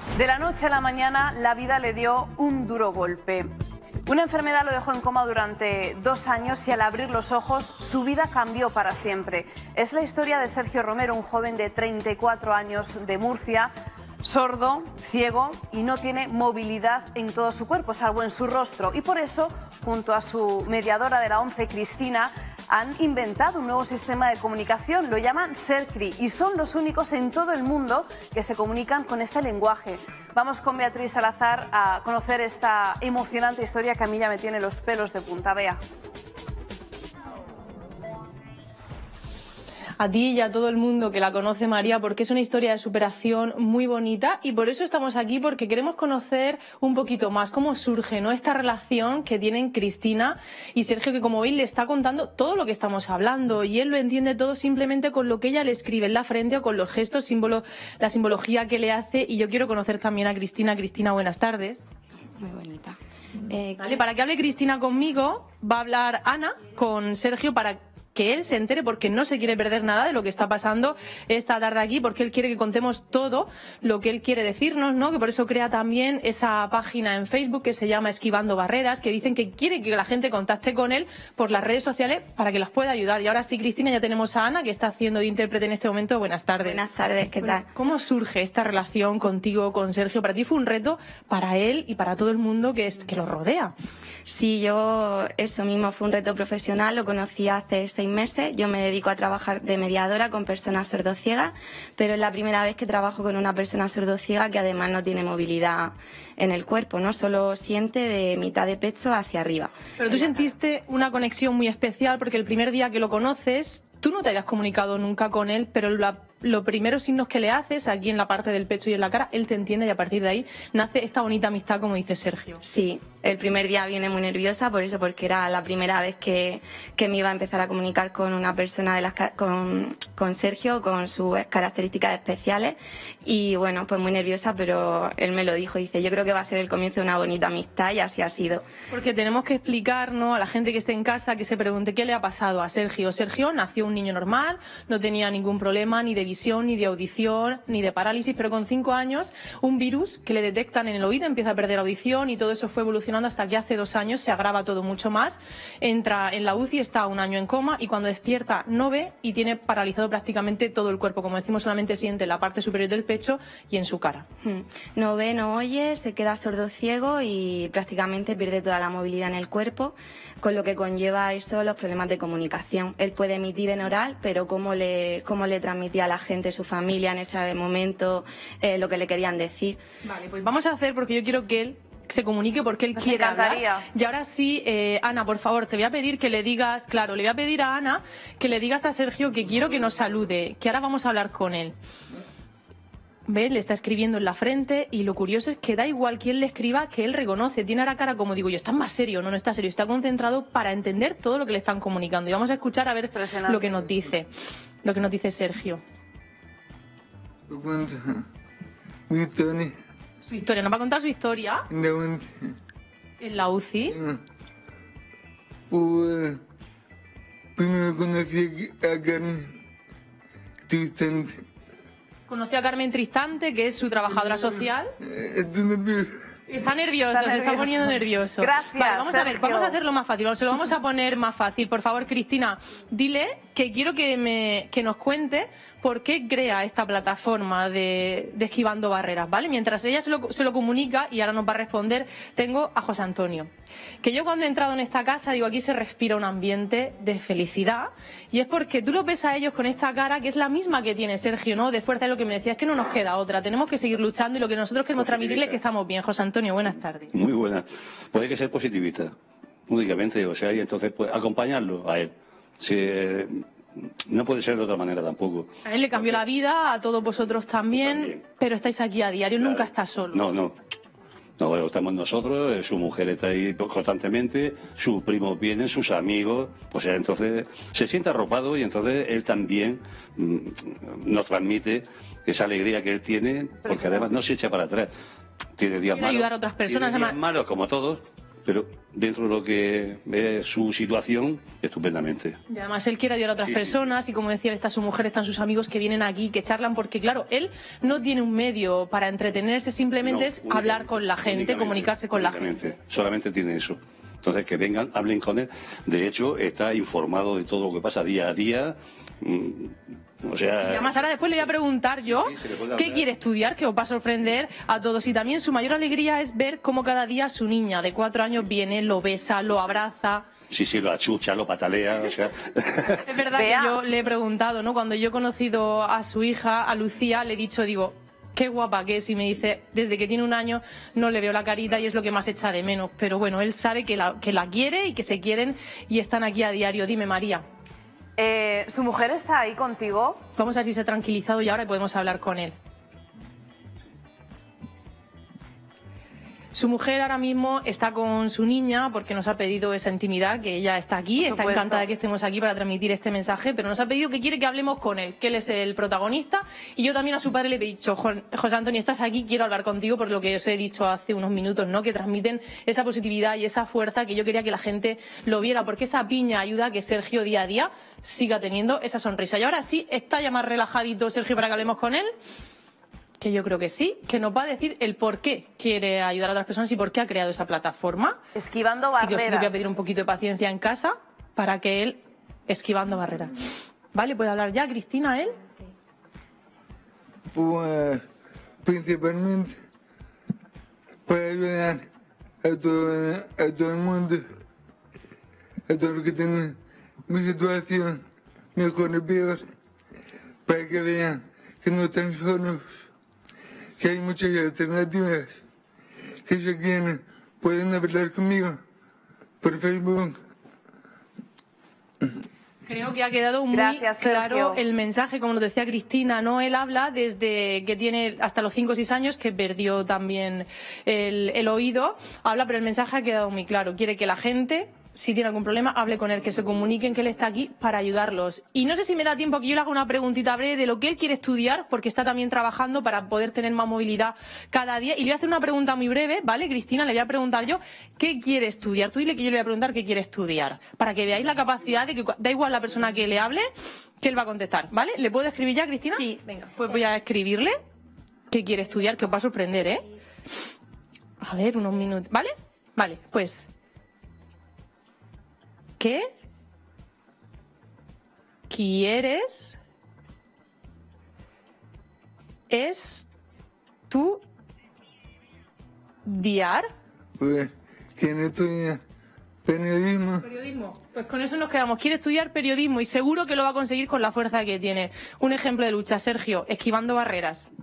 De la noche a la mañana, la vida le dio un duro golpe. Una enfermedad lo dejó en coma durante 2 años y al abrir los ojos, su vida cambió para siempre. Es la historia de Sergio Romero, un joven de 34 años de Murcia, sordo, ciego y no tiene movilidad en todo su cuerpo, salvo en su rostro. Y por eso, junto a su mediadora de la ONCE, Cristina, han inventado un nuevo sistema de comunicación, lo llaman SERCRI, y son los únicos en todo el mundo que se comunican con este lenguaje. Vamos con Beatriz Salazar a conocer esta emocionante historia que a mí ya me tiene los pelos de punta. Bea. A ti y a todo el mundo que la conoce, María, porque es una historia de superación muy bonita y por eso estamos aquí, porque queremos conocer un poquito más cómo surge, ¿no?, esta relación que tienen Cristina y Sergio, que como veis le está contando todo lo que estamos hablando y él lo entiende todo simplemente con lo que ella le escribe en la frente o con los gestos, la simbología que le hace. Y yo quiero conocer también a Cristina. Cristina, buenas tardes. Muy bonita. Vale, para que hable Cristina conmigo, va a hablar Ana con Sergio para que él se entere, porque no se quiere perder nada de lo que está pasando esta tarde aquí, porque él quiere que contemos todo lo que él quiere decirnos, ¿no? Que por eso crea también esa página en Facebook que se llama Esquivando Barreras, que dicen que quiere que la gente contacte con él por las redes sociales para que las pueda ayudar. Y ahora sí, Cristina, ya tenemos a Ana, que está haciendo de intérprete en este momento. Buenas tardes. Buenas tardes, ¿qué tal? ¿Cómo surge esta relación contigo, con Sergio? Para ti fue un reto, para él y para todo el mundo que lo rodea. Sí, eso mismo, fue un reto profesional, lo conocí hace 6 meses. Yo me dedico a trabajar de mediadora con personas sordociegas, pero es la primera vez que trabajo con una persona sordociega que además no tiene movilidad en el cuerpo, ¿no? Solo siente de mitad de pecho hacia arriba. Pero tú sentiste una conexión muy especial porque el primer día que lo conoces, tú no te habías comunicado nunca con él, pero los primeros signos que le haces aquí en la parte del pecho y en la cara, él te entiende y a partir de ahí nace esta bonita amistad, como dice Sergio. Sí, el primer día viene muy nerviosa, porque era la primera vez que me iba a empezar a comunicar con una persona con Sergio, con sus características especiales, y bueno, pues muy nerviosa, pero él me lo dijo, dice, yo creo que va a ser el comienzo de una bonita amistad, y así ha sido. Porque tenemos que explicar, ¿no?, a la gente que esté en casa, que se pregunte qué le ha pasado a Sergio. Sergio nació un niño normal, no tenía ningún problema ni de visión, ni de audición, ni de parálisis, pero con 5 años un virus que le detectan en el oído empieza a perder audición y todo eso fue evolucionando hasta que hace 2 años se agrava todo mucho más. Entra en la UCI, está 1 año en coma y cuando despierta no ve y tiene paralizado prácticamente todo el cuerpo. Como decimos, solamente siente la parte superior del pecho y en su cara. No ve, no oye, se queda sordo-ciego y prácticamente pierde toda la movilidad en el cuerpo, con lo que conlleva eso los problemas de comunicación. Él puede emitir en oral, pero cómo le transmitía a la gente, su familia en ese momento, lo que le querían decir. Vale, pues vamos a hacer, porque yo quiero que él se comunique porque él quiere hablar. Y ahora sí, Ana, por favor, te voy a pedir que le digas, claro, le voy a pedir a Ana que le digas a Sergio que quiero que nos salude, que ahora vamos a hablar con él. ¿Ves? Le está escribiendo en la frente y lo curioso es que da igual quién le escriba, que él reconoce, tiene la cara, como digo yo, está más serio, no está serio, está concentrado para entender todo lo que le están comunicando. Y vamos a escuchar a ver lo que nos dice Sergio. Su historia, ¿nos va a contar su historia? En la UCI. Pues primero conocí a Carmen Tristante. Conocí a Carmen Tristante, que es su trabajadora social. Está nervioso, se está poniendo nervioso. Gracias. Vale, vamos a hacerlo más fácil, se lo vamos a poner más fácil. Por favor, Cristina, dile que quiero que nos cuente por qué crea esta plataforma de Esquivando Barreras, ¿vale? Mientras ella se lo comunica, y ahora nos va a responder, tengo a José Antonio. Que yo cuando he entrado en esta casa, digo, aquí se respira un ambiente de felicidad, y es porque tú los ves a ellos con esta cara, que es la misma que tiene Sergio, ¿no? De fuerza, es lo que me decía, es que no nos queda otra, tenemos que seguir luchando, y lo que nosotros queremos transmitirle es que estamos bien. José Antonio, buenas tardes. Muy buenas. Pues hay que ser positivista, únicamente, o sea, y entonces pues acompañarlo a él. No puede ser de otra manera tampoco. A él le cambió la vida, a todos vosotros también, pero estáis aquí a diario, claro. Nunca estás solo. No, estamos nosotros, su mujer está ahí constantemente, sus primos vienen, sus amigos, o sea, entonces se siente arropado y entonces él también nos transmite esa alegría que él tiene, porque además no se echa para atrás. Tiene días malos, ayudar a otras personas, tiene días malos como todos, pero dentro de lo que es su situación, estupendamente. Y además él quiere ayudar a otras Sí, personas y como decía, él está su mujer, están sus amigos que vienen aquí, que charlan, porque claro, él no tiene un medio para entretenerse, simplemente No, es hablar con la gente, únicamente, comunicarse con la únicamente. gente. Solamente tiene eso. Entonces, que vengan, hablen con él. De hecho, está informado de todo lo que pasa día a día. O sea, Y además ahora después le voy a preguntar yo Sí, se le puede qué hablar. quiere estudiar, que os va a sorprender a todos. Y también su mayor alegría es ver cómo cada día su niña de 4 años viene, lo besa, lo abraza. sí, lo achucha, lo patalea, o sea... Es verdad Bea. que yo le he preguntado, ¿no? Cuando yo he conocido a su hija, a Lucía, le he dicho, digo, qué guapa que es. Y me dice, desde que tiene 1 año no le veo la carita y es lo que más echa de menos. Pero bueno, él sabe que la quiere y que se quieren y están aquí a diario. Dime, María. ¿Su mujer está ahí contigo? Vamos a ver si se ha tranquilizado y ahora podemos hablar con él. Su mujer ahora mismo está con su niña porque nos ha pedido esa intimidad, que ella está aquí, Por está supuesto. encantada de que estemos aquí para transmitir este mensaje, pero nos ha pedido que quiere que hablemos con él, que él es el protagonista. Y yo también a su padre le he dicho, José Antonio, estás aquí, quiero hablar contigo por lo que os he dicho hace unos minutos, ¿no? Que transmiten esa positividad y esa fuerza que yo quería que la gente lo viera, porque esa piña ayuda a que Sergio día a día siga teniendo esa sonrisa. Y ahora sí, está ya más relajadito Sergio para que hablemos con él. Que yo creo que sí, que nos va a decir el por qué quiere ayudar a otras personas y por qué ha creado esa plataforma. Esquivando Así que barreras. os le voy a pedir un poquito de paciencia en casa para que él esquivando barreras. ¿Vale? ¿Puede hablar ya, Cristina, él? Pues principalmente para ayudar a todo el mundo, a todos los que tienen mi situación, mejor y peor, para que vean que no están solos, que hay muchas alternativas, que si quieren pueden hablar conmigo por Facebook. Creo que ha quedado muy Gracias, claro Sergio. el mensaje, como nos decía Cristina, ¿no? Él habla desde que tiene hasta los 5 o 6 años, que perdió también el oído. Habla, pero el mensaje ha quedado muy claro. Quiere que la gente, si tiene algún problema, hable con él, que se comuniquen, que él está aquí para ayudarlos. Y no sé si me da tiempo que yo le haga una preguntita breve de lo que él quiere estudiar, porque está también trabajando para poder tener más movilidad cada día. Y le voy a hacer una pregunta muy breve, ¿vale, Cristina? Le voy a preguntar yo, ¿qué quiere estudiar? Tú dile que yo le voy a preguntar qué quiere estudiar, para que veáis la capacidad de que da igual la persona que le hable, que él va a contestar, ¿vale? ¿Le puedo escribir ya, Cristina? Sí. Venga, pues voy a escribirle qué quiere estudiar, que os va a sorprender, ¿eh? A ver, unos minutos, ¿vale? Vale, pues... ¿Qué quieres estudiar? Pues quien estudia periodismo, Periodismo. Pues con eso nos quedamos. Quiere estudiar periodismo y seguro que lo va a conseguir con la fuerza que tiene. Un ejemplo de lucha, Sergio, esquivando barreras.